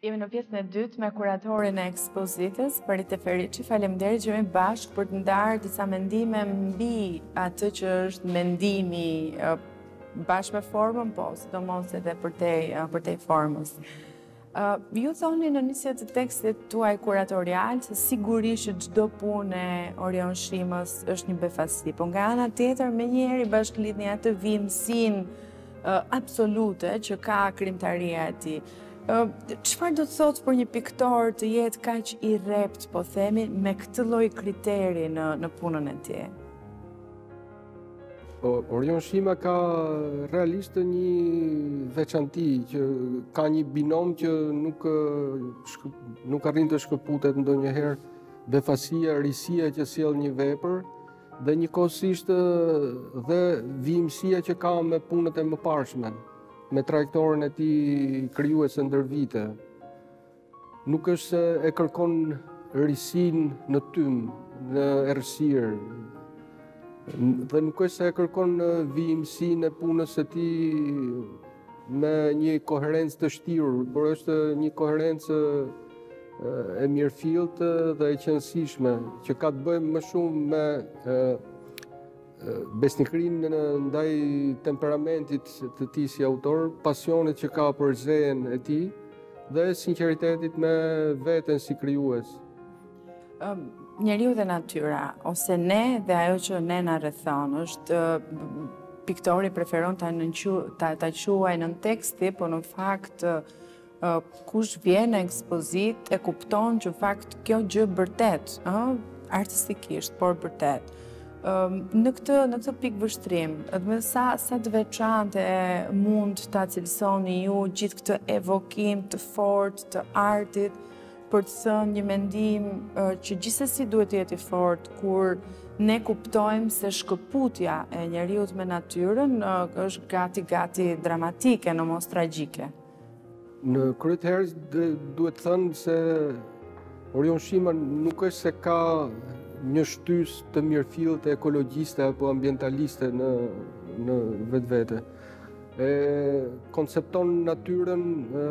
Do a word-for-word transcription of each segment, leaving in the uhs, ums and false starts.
Jemi në pjesën e dytë me kuratorin e ekspozitës, Parit e Feriçi. Faleminderit që jemi bashkë për të ndarë disa mendime mbi atë që është mendimi bashkë me formën, po sidomos edhe përtej përtej formës. Uh, ju thoni në nisje të tekstit tuaj kuratorial se sigurisht që çdo punë e Orion Shimës është një befasi, po nga ana tjetër menjëherë bashkëlidhni atë vimësinë uh, absolute që ka krijimtaria e tij. Çfarë do të thotë për një piktor të jetë kaq i rrept, po themi, me këtë lloj kriteri në në punën e tij? Orion Shima ka realisht një veçanti që ka një binom që nuk nuk arrin të shkëputet ndonjëherë, befasia, risia që sjell një vepër dhe njëkohësisht dhe vimësia që ka me punët e mëparshme, me trajektorin e tij krijuese ndër vite. Nuk është se e kërkon risin në tym, në errësirë, dhe nuk është se e kërkon vijimësinë e punës së tij me një koherencë të shtirur, por është një koherencë e mirëfillt dhe e qëndrueshme, që ka të bëjë më shumë me besnikrinë ndaj temperamentit të tij si autor, pasionit që ka për zen e tij dhe sinqeritetit me veten si krijues. Um, njeriu dhe natyra, ose ne dhe ajo që ne na rrethon, është uh, piktori preferon ta ta, ta quaj në teksti, po në fakt uh, kush vjen në ekspozit e kupton që fakt kjo gjë vërtet, uh, artistikisht, por vërtet. Në këtë, në këtë pikë vështrim, edhe sa, sa të veçante mund ta cilësoni ju gjithë këtë evokim të fortë të artit për të thënë një mendim që gjithsesi duhet të jetë i fortë kur ne kuptojmë se shkëputja e njeriut me natyrën është gati gati dramatike, në mos tragjike. Në kryet herës duhet të thënë se Orion Shima nuk është se ka një shtys të mirëfillt ekologjiste apo ambientaliste në në vetvete. E koncepton natyrën e,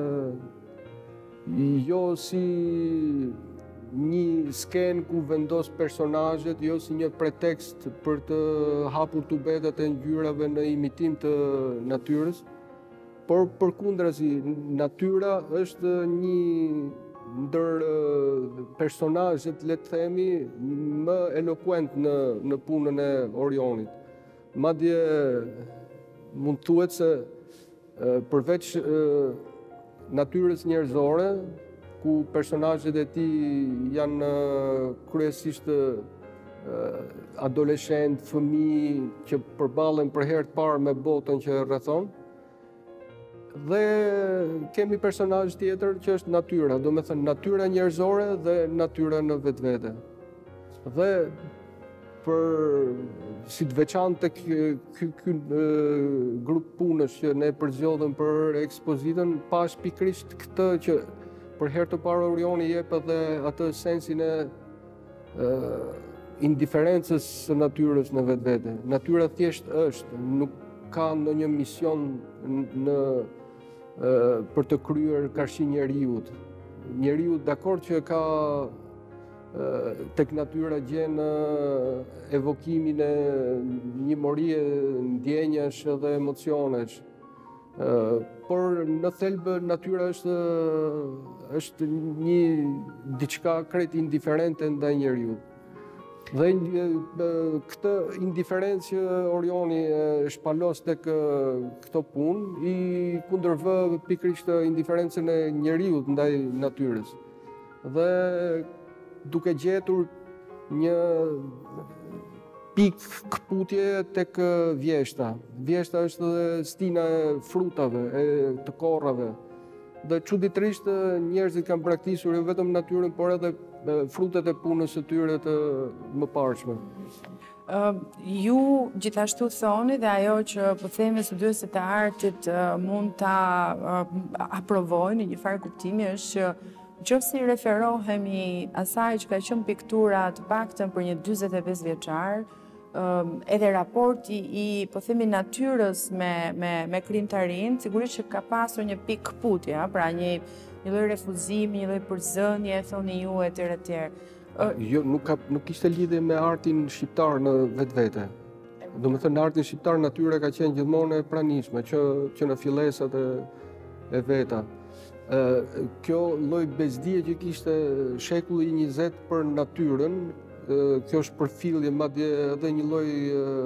jo si një skenë ku vendos personazhet, jo si një pretekst për të hapur tubetat e ngjyrave në imitim të natyrës, por përkundrazi, natyra është një ndër personazhet, le të themi, më eloquent në në punën e Orionit. Madje mund thuhet se përveç natyrës njerëzore, ku personazhet e tij janë kryesisht adoleshentë, fëmijë që përballen për herë të parë me botën që rrethon. Dhe kemi personazh tjetër që është natyra, do me thënë natyra njerëzore dhe natyra në vetvete. Dhe për si të veçantë ky ky grup punësh që ne përzgjodhëm për ekspozitën, pash pikërisht këtë që për herë të parë Orioni jep edhe atë sensin e indiferencës së natyrës në vetvete. Natyra thjesht është, nuk ka ndonjë mision në për të kryer karshi njeriut. Njeriu dakord që ka tek natyra gjen evokimin e një morie ndjenjash dhe emocionesh. Por në thelb natyra është është një diçka krejt indiferente ndaj njeriut. Dhe këtë indiferencë që Orioni shpalos tek këto punë i kundërvë pikërisht indiferencën e njeriut ndaj natyrës. Dhe duke gjetur një pikë kputje tek vjeshta. Vjeshta është dhe stina e frutave, e të korrave. Dhe çuditërisht njerëzit kanë braktisur jo vetëm natyrën, por edhe frutet e punës së tyre të mëparshme. Uh, ju gjithashtu thoni dhe ajo që po themi studiosit e artit uh, mund ta uh, aprovojnë në një farë kuptimi është që nëse i referohemi asaj që ka qenë piktura të paktën për një dyzet e pesë vjeçar, edhe raporti i, po themi, natyrës me, me, me krijimtarinë, sigurisht që ka pasur një pikë këputje, pra një, një lloj refuzimi, një lloj përzënje, thoni ju, etj etj. Jo, nuk, ka, nuk ishte lidhje me artin shqiptar në vetvete. Do më thënë, në artin shqiptar natyra ka qenë gjithmonë e pranishme, që, që në fillesat e, e veta. E, kjo lloj bezdije që kishte shekulli i njëzet për natyrën, e, kjo është përfillje, madje edhe një lloj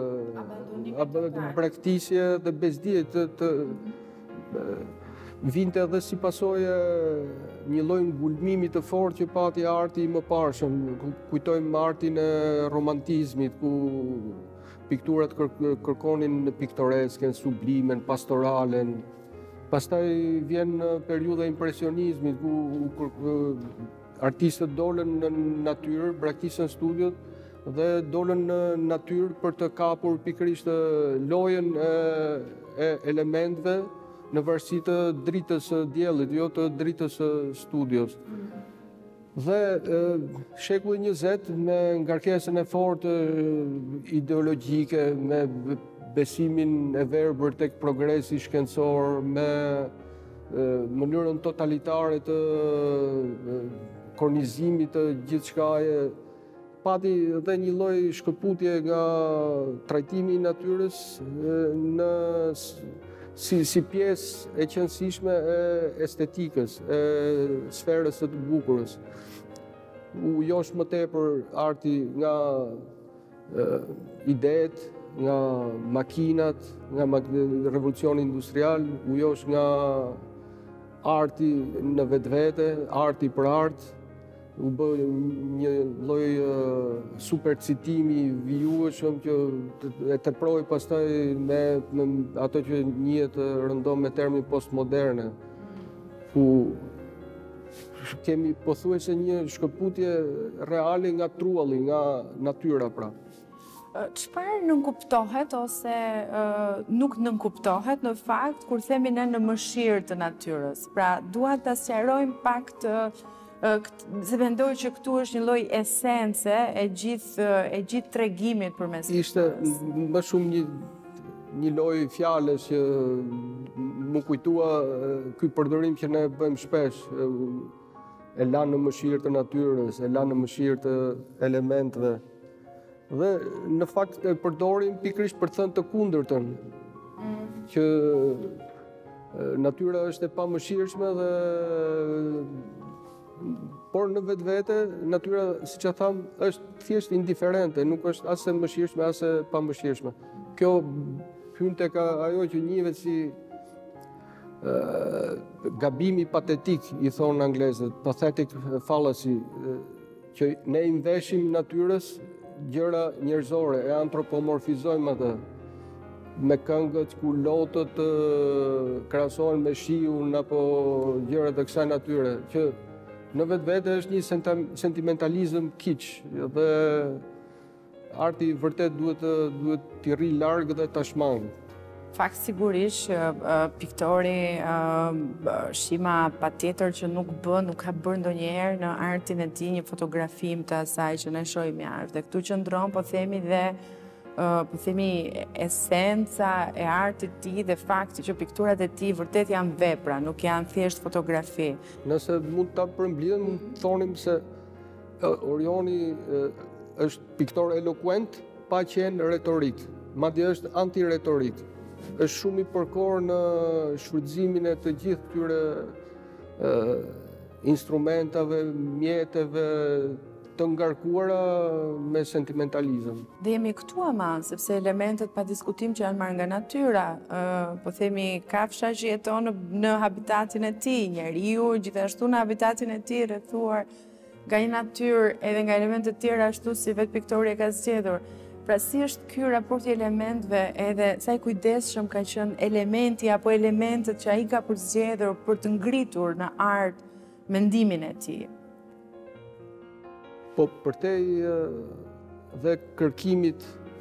braktisje dhe bezdije të, të e, vinte edhe si pasojë një lloj ngulmimi të fortë që pati arti i mëparshëm. Kujtojmë artin e romantizmit, ku pikturat kërkonin piktoresken, sublimen, pastoralen. Pastaj vjen periudha e impresionizmit, ku, ku artistët dolën në natyrë, braktisën studiot dhe dolën në natyrë për të kapur pikërisht lojën e, e elementëve në varësi të dritës së diellit, jo të dritës së studios. Dhe e, shekulli njëzet me ngarkesën e fortë ideologjike, me besimin e verbër tek progresi shkencor, me e, mënyrën totalitare të e, kornizimit të gjithçkaje, pati edhe një lloj shkëputje nga trajtimi i natyrës e, në Si, si pjesë e qëndësishme e estetikës, e sferës së të bukurës. U josh më tepër arti nga e, idetë, nga makinat, nga revolucioni industrial, u josh nga arti në vetvete, arti për art, u bë një lloj supercitimi vijueshëm që e teproi pastaj me, me ato që njihet rëndom me termin postmoderne, ku kemi pothuajse një shkëputje reale nga trualli, nga natyra pra. Çfarë nënkuptohet ose uh, nuk nënkuptohet në fakt kur themi ne në mëshirë të natyrës? Pra, dua ta sqarojmë pak të se mendoj që këtu është një lloj esence e gjithë e gjithë tregimit përmes. Ishte më shumë një një lojë fjalësh që më kujtua ky përdorim që ne bëjmë shpesh, e lanë në mëshirë të natyrës, e lanë në mëshirë të elementëve. Dhe në fakt e përdorim pikërisht për të thënë të kundërtën, mm. që natyra është e pamëshirshme dhe por në vetvete, natyra, siç e tham, është thjesht indiferente, nuk është as e mëshirshme, as e pamëshirshme. Kjo hyn tek ajo që njihet si uh, gabimi patetik, i thonë anglezët, pathetic fallacy, uh, që ne i veshim natyrës gjëra njerëzore, e antropomorfizojmë atë me këngët ku lotët uh, krahasohen me shiun apo gjëra të kësaj natyre, që në vetvete është një sentimentalizëm kiç dhe arti vërtet duhet duhet t'i rri larg dhe ta shmang. Fakt sigurisht uh, piktori uh, Shima patjetër që nuk bën, nuk ka bërë ndonjëherë në artin e tij një fotografim të asaj që ne shohim jashtë. Dhe këtu qëndron, po themi, dhe Uh, po themi esenca e artit të tij dhe fakti që pikturat e tij vërtet janë vepra, nuk janë thjesht fotografi. Nëse mund ta përmbledhim, mund të thonim se uh, Orioni uh, është piktor elokuent pa qenë retorik, madje është antiretorik. Është shumë i përkor në shfrytëzimin e të gjithë këtyre uh, instrumentave, mjeteve të ngarkuara me sentimentalizëm. Dhe jemi këtu ama, sepse elementet pa diskutim që janë marrë nga natyra, uh, po themi kafsha që jeton në, në habitatin e tij, njeriu gjithashtu në habitatin e tij rrethuar nga një natyrë edhe nga elemente të tjera ashtu si vetë piktori e ka zgjedhur. Pra si është ky raport i elementëve edhe sa i kujdesshëm ka qenë elementi apo elementet që ai ka përzgjedhur për të ngritur në art mendimin e tij. Po përtej dhe kërkimit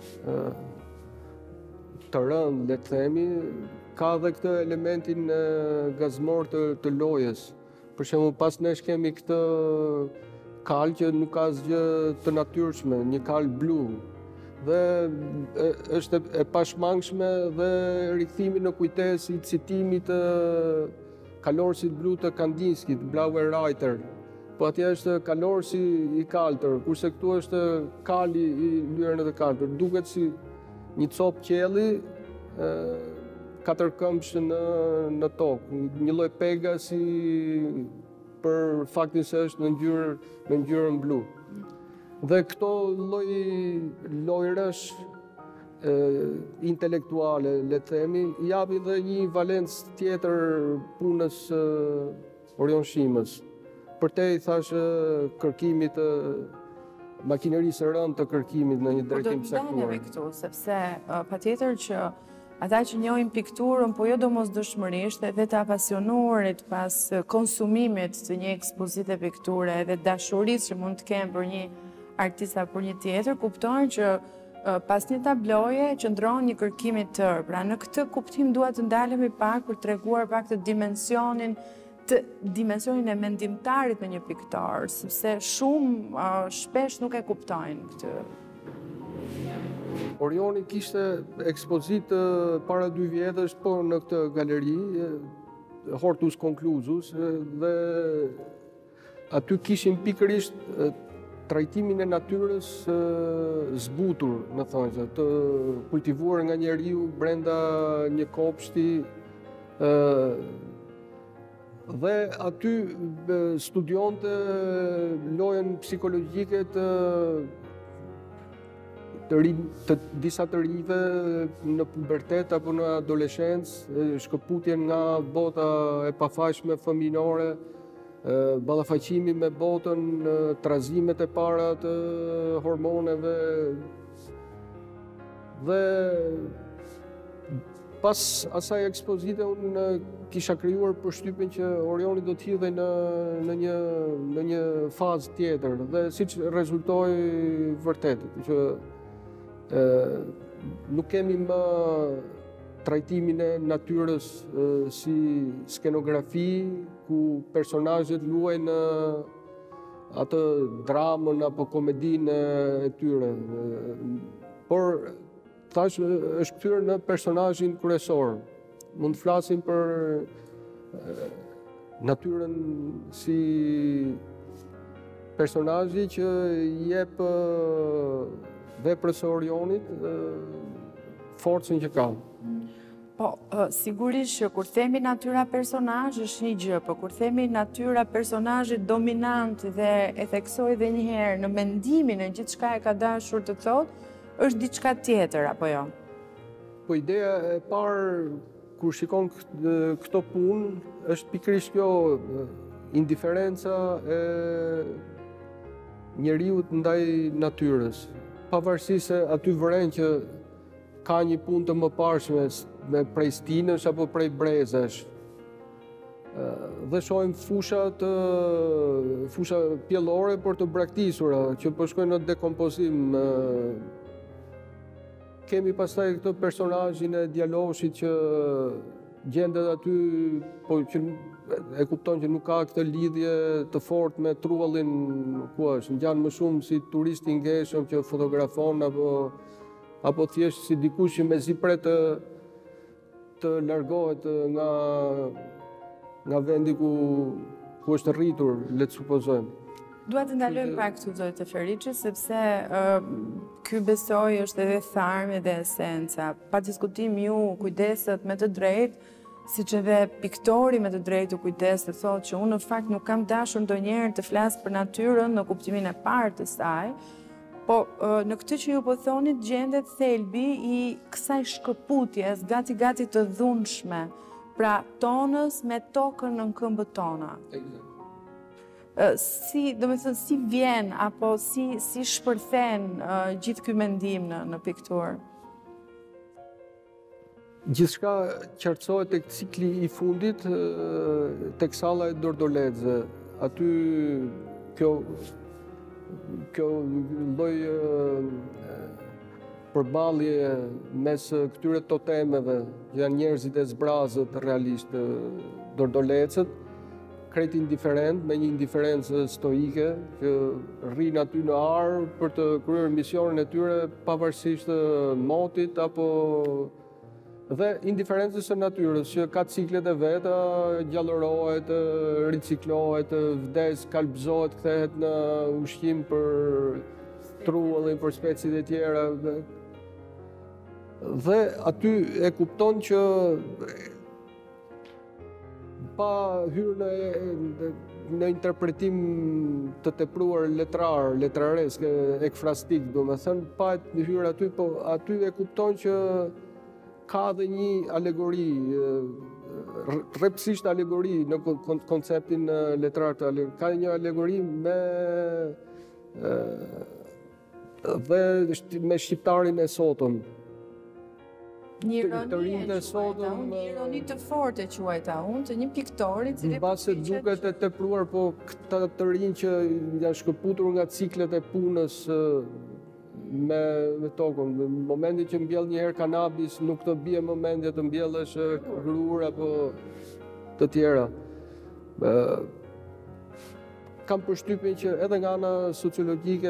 të rënd, le të themi, ka dhe këtë elementin gazmor të, të lojës. Për shembull, pas nesh kemi këtë kal që nuk ka asgjë të natyrshme, një kal blu. dhe është e pashmangshme dhe rikthimi në kujtesë i citimit të kalorësit blu të Kandinskit, Blaue Reiter. Po atje është kalorësi i kaltër, kurse këtu është kali i lyerën e kaltër. Duket si një copë qielli katër këmbësh në në tokë, një lloj pegasi për faktin se është në ngjyrë në ngjyrën blu. Dhe këto lloj lojrash intelektuale, le të themi, japin dhe një valencë tjetër punës Orion Shimës. Përtej thash kërkimit të makinerisë së rëndë të kërkimit në një drejtim të caktuar. Do të ndalemi këtu, sepse patjetër që ata që njohin pikturën, po jo domosdoshmërisht, edhe të apasionuarit pas konsumimit të një ekspozite pikture edhe dashurisë që mund të kenë për një artist apo për një tjetër, kuptojnë që pas një tabloje qëndron një kërkim i tërë. Pra në këtë kuptim dua të ndalemi pak për treguar pak të dimensionin të dimensionin e mendimtarit në një piktor, sepse shumë uh, shpesh nuk e kuptojnë këtë. Orioni kishte ekspozitë para dy vjetësh po në këtë galeri, Hortus Conclusus, dhe aty kishin pikërisht trajtimin e natyrës zbutur, më thonë, të kultivuar nga njeriu brenda një kopshti. Dhe aty studionte lojën psikologjike të, të, ri, të disa të rive në pubertet apo në adoleshencë, shkëputjen nga bota e pafaqshme fëminore, ballafaqimi me botën, trazimet e para të hormoneve. Dhe pas asaj ekspozite unë kisha krijuar përshtypjen që Orioni do të hidhej në në një në një fazë tjetër dhe siç rezultoi vërtet që ë nuk kemi më trajtimin e natyrës ë, si skenografi ku personazhet luajnë atë dramën apo komedinë e tyre. Por tash është kthyer në personazhin kryesor. Mund të flasim për natyrën si personazhi që jep veprës së Orionit forcën që ka. Po, sigurisht që kur themi natyra personazh është një gjë, po kur themi natyra personazhit dominant dhe e theksoj edhe një herë në mendimin e gjithçka e ka dashur të thotë, është diçka tjetër, apo jo? Po ideja e parë kur shikon këto punë është pikërisht kjo indiferenca e njeriut ndaj natyrës. Pavarësisht se aty vren që ka një punë të mëparshme me prej stinësh apo prej brezash. Dhe shohim fusha të fusha pjellore por të braktisura që po shkojnë në dekompozim. Kemi pastaj këtë personazhin e djaloshit që gjendet aty, po që e kupton që nuk ka këtë lidhje të fortë me trullin ku është. Ngjan më shumë si turist i ngeshëm që fotografon apo apo thjesht si dikush që mezi pret të të largohet nga nga vendi ku ku është rritur, le të supozojmë. Dua të ndalojmë pak këtu zoti Teferiçi, sepse uh, ky besoj është edhe tharmi dhe esenca. Pa diskutim ju kujdeset me të drejtë, siç edhe piktori me të drejtë u kujdeset, thotë që unë në fakt nuk kam dashur ndonjëherë të flas për natyrën në kuptimin e parë të saj, po uh, në këtë që ju po thonit gjendet thelbi i kësaj shkëputjes gati gati të dhunshme, pra tonës me tokën në këmbët tona. Exact. Si, do me thënë, si vjen, apo si, si shpërthen uh, gjithë ky mendim në, në pikturë? Gjithçka qartësohet tek cikli i fundit, tek salla e Dordoleze. Aty kjo, kjo lloj përballje mes këtyre totemeve, që janë njerëzit e zbrazët realisht Dordolecët, krejt indiferent, me një indiferencë stoike, që rrinë aty në arë për të kryer misionin e tyre pavarësisht të motit apo dhe indiferencës së natyrës, që ka ciklet e veta, gjallërohet, riciklohet, vdes, kalbëzohet, kthehet në ushqim për trullin, për specit e tjera. Dhe aty e kupton që pa hyrë në, në interpretim të tepruar letrar, letraresk, ekfrastik, do me thënë, pa hyrë aty, po aty e kupton që ka dhe një alegori, rrepsisht alegori në konceptin letrar të alegori, ka një alegori me dhe me shqiptarin e sotëm. Një ironi e quajta unë, një ironi të fortë e quajta unë, të një piktori cili... Në base duket e tepruar, po këta të rinj që janë shkëputur nga ciklet e punës me, me tokën. Në momentin që mbjell një herë kanabis, nuk të bie momenti të mbjellësh grur apo të tjera. Kam përshtypjen që edhe nga ana sociologjike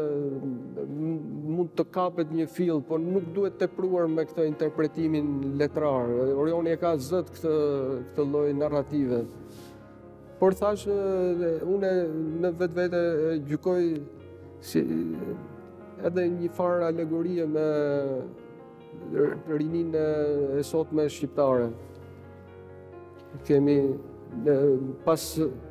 mund të kapet një fill, por nuk duhet tepruar me këtë interpretimin letrar. Orioni e ka zët këtë, këtë lloj narrative. Por thash, unë në vetvete gjykoj si edhe një farë alegorie me rininë e sotme shqiptare. Kemi pas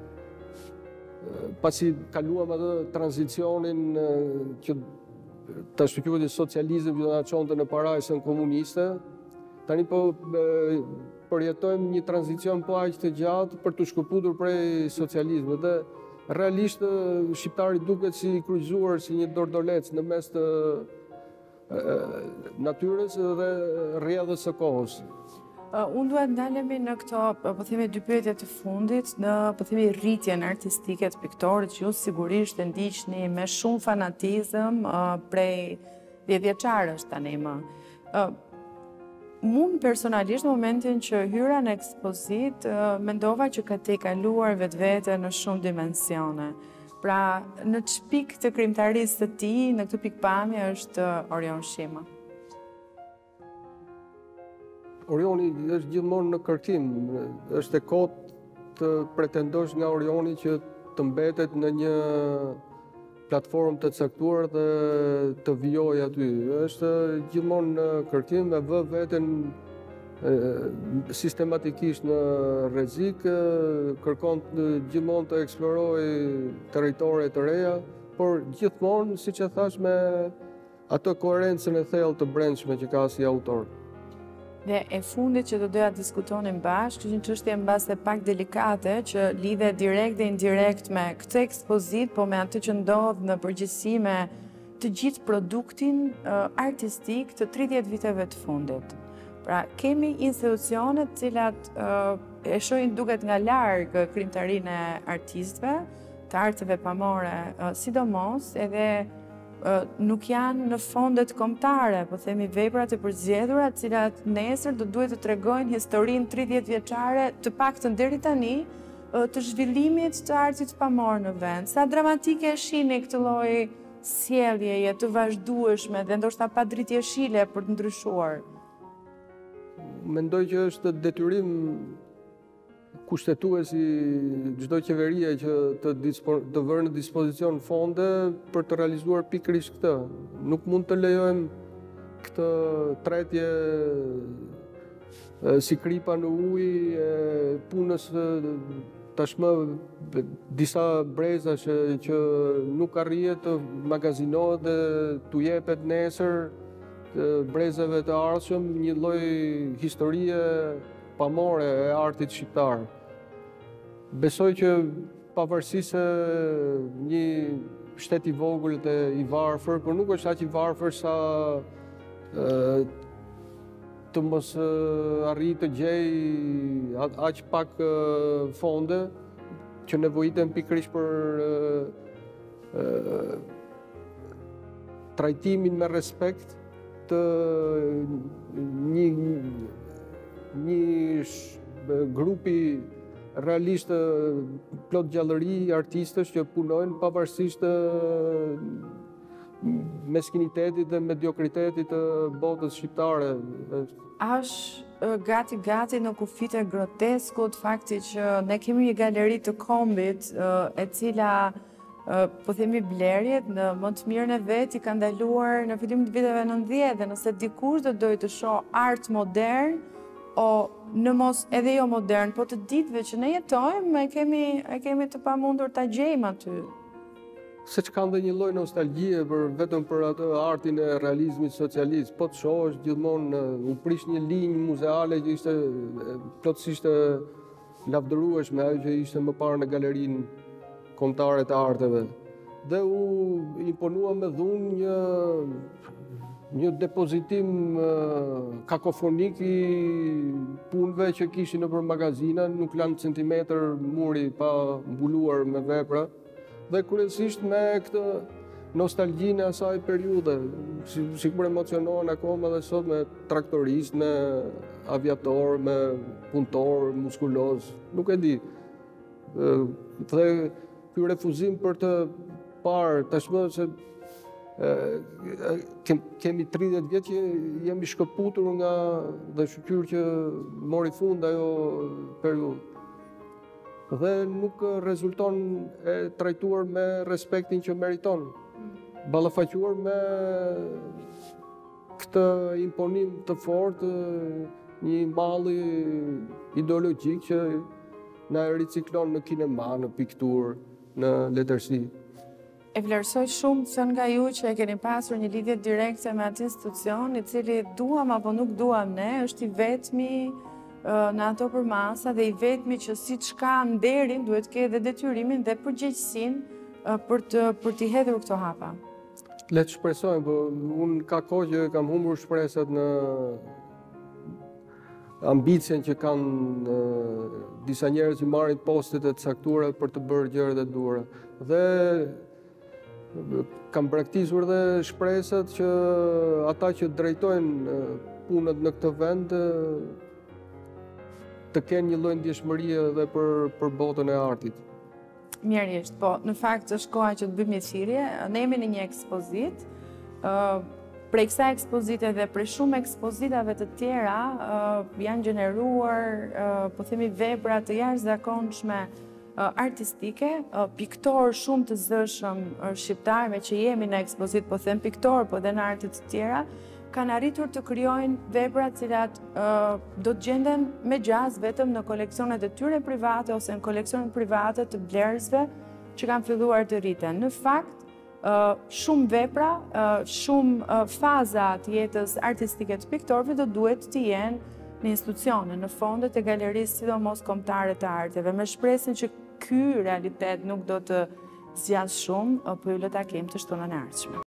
pasi kaluam atë tranzicionin që të shpikjuat i socializëm që do na çonte në parajsën komuniste, tani po përjetojmë një tranzicion po aq të gjatë për të shkëputur prej socializmit dhe realisht shqiptari duket si kryqëzuar si një dordolec në mes të natyrës dhe rrjedhës së kohës. Uh, unë duhet ndalemi në këto, po themi, dy pyetje të fundit, në po themi rritjen artistike të piktorit, që ju sigurisht e ndiqni me shumë fanatizëm uh, prej dhjetëvjeçarësh tani më. Uh, Unë personalisht në momentin që hyra në ekspozit, uh, mendova që ka te kaluar vetvete në shumë dimensione. Pra, në çpik të krijimtarisë të tij, në këtë pikpamje është Orion Shima. Orioni është gjithmonë në kërkim, është e kotë të pretendosh nga Orioni që të mbetet në një platformë të caktuar dhe të vijojë aty. Është gjithmonë në kërkim, e vë veten e, sistematikisht në rrezik, kërkon gjithmonë të eksplorojë territore të reja, por gjithmonë, siç e thash, me atë koherencën e thellë të brendshme që ka si autor. Dhe e fundit që do doja diskutonim bashkë, është një çështje mbase pak delikate që lidhet direkt dhe indirekt me këtë ekspozit, po me atë që ndodh në përgjithësi me të gjithë produktin uh, artistik të tridhjetë viteve të fundit. Pra, kemi institucione të cilat uh, e shohin duket nga larg krijimtarinë e artistëve, të arteve pamore, uh, sidomos edhe nuk janë në fondet kombëtare, po themi veprat e përzgjedhura, të cilat nesër do duhet të tregojnë historinë tridhjetë vjeçare, të paktën deri tani, të zhvillimit të artit pamor në vend. Sa dramatike e shihni këtë lloj sjelljeje të vazhdueshme dhe ndoshta pa dritjeshile për të ndryshuar? Mendoj që është detyrim kushtetuesi çdo qeverie që të, të vërë në dispozicion fonde për të realizuar pikërisht këtë. Nuk mund të lejojmë këtë tretje si kripa në ujë, punës tashmë disa breza që, që nuk arrihet të magazinohet dhe t'u jepet nesër të brezave të ardhshëm një lloj historie pamore e artit shqiptar. Besoj që pavarësisht se një shtet i vogël dhe i varfër, por nuk është aq i varfër sa e, të mos arrijë të gjej aq pak e, fonde që nevojiten pikërisht për e, e, trajtimin me respekt të një një grupi realisht plot gjallëri artistësh që punojnë pavarësisht meskinitetit dhe mediokritetit të botës shqiptare. Është gati gati në kufite groteskut fakti që ne kemi një galeri të kombit e cila po themi blerjet në më të mirën e vet i ka ndaluar në fillim të viteve nëntëdhjetë dhe nëse dikush do dojë të shoh art modern o në mos edhe jo modern, po të ditëve që ne jetojmë e kemi e kemi të pamundur ta gjejmë aty. Se që kanë dhe një lloj nostalgjie për vetëm për atë artin e realizmit socialist, po të shohësh gjithmonë u prish një linjë muzeale që ishte plotësisht e lavdërueshme, ajo që ishte më parë në galerinë kombëtare të arteve. Dhe u imponua me dhunë një një depozitim kakofonik i punëve që kishin nëpër magazina, nuk lanë centimetër muri pa mbuluar me vepra. Dhe kryesisht me këtë nostalgjinë e asaj periudhe, si, sikur emocionohen akoma dhe sot me traktorist, me aviator, me punëtor, muskuloz, nuk e di. Dhe ky refuzim për të parë, tashmë se kemi tridhjetë vjet që jemi shkëputur nga dhe shqyr që mori fund ajo periudhë. Dhe nuk rezulton e trajtuar me respektin që meriton, ballafaquar me këtë imponim të fortë, një malli ideologjik që na e riciklon në kinema, në pikturë, në letërsi. E vlerësoj shumë që nga ju që e keni pasur një lidhje direkte me atë institucion, i cili duam apo nuk duam ne, është i vetmi në ato përmasa dhe i vetmi që si që ka nderin, duhet ke edhe detyrimin dhe përgjegjësinë për të për t'i hedhur këto hapa. Le të shpresojmë, po unë ka kohë që kam humbur shpresat në ambicien që kanë uh, disa njerëz që marrin postet e caktuara për të bërë gjërat e duhura. Dhe kam braktisur dhe shpresat që ata që drejtojnë uh, punët në këtë vend uh, të kenë një lloj ndjeshmërie edhe për për botën e artit. Mjerisht, po, në fakt është koha që të bëjmë një thirrje. Ne jemi në një ekspozit. Uh, Prej kësaj ekspozite dhe prej shumë ekspozitave të tjera uh, janë gjeneruar, uh, po themi, vepra të jashtëzakonshme uh, artistike, uh, piktor shumë të zëshëm uh, shqiptarëve që jemi në ekspozit, po them piktor, po dhe në artet të tjera, kanë arritur të krijojnë vepra të cilat uh, do të gjenden me gjaz vetëm në koleksionet e tyre private ose në koleksionet private të blerësve që kanë filluar të rriten. Në fakt, Uh, shumë vepra, uh, shumë uh, faza të jetës artistike të piktorëve do duhet të jenë në institucione, në fondet e galerisë sidomos kombëtare të arteve, me shpresën që ky realitet nuk do të zgjasë shumë, uh, po ju le ta kemi të shtunën e ardhshme.